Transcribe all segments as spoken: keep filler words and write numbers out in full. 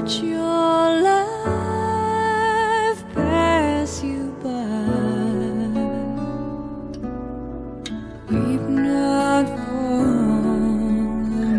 let your life pass you by. Weep not for the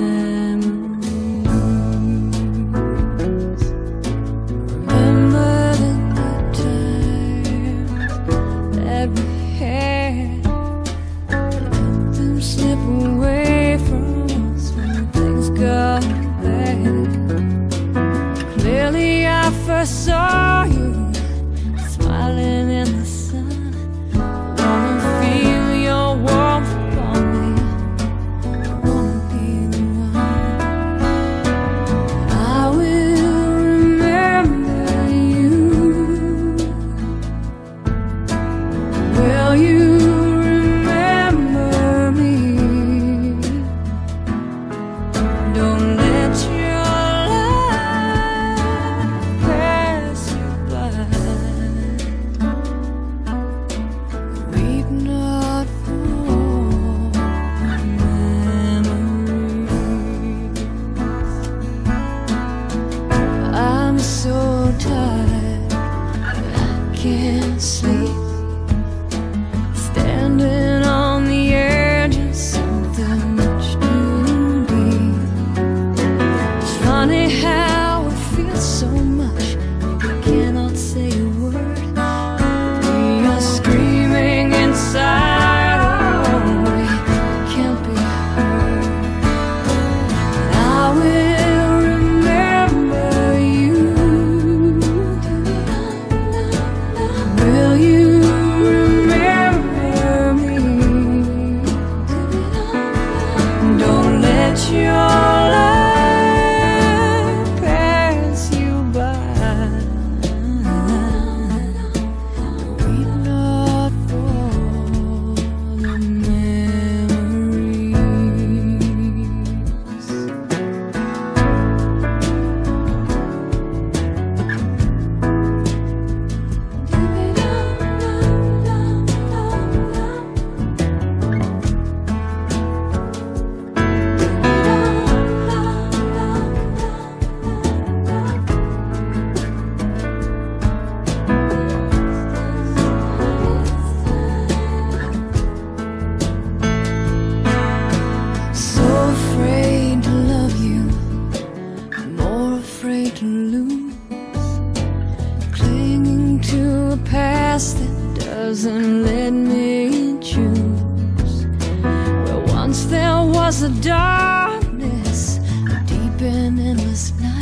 memories. Remember the good times that we had. Let them slip away from us when things got bad. Clearly I first saw you smiling in the sun. I wanna feel your warmth upon me. I wanna be the one. I will remember you. Will you remember me? Don't let your life pass you by. Weep not for memories. I'm so tired, I can't sleep. Standing on the edge of something much too deep. It's funny how it feels so much, you cannot say a word. We are screaming inside, oh, we can't be heard. I will remember you. Will you remember me? Don't let your life pass you by. Weep not for the memories. So afraid to love you, more afraid to lose. Clinging to a past that doesn't let me choose. Where once there was a darkness, a deep and endless night.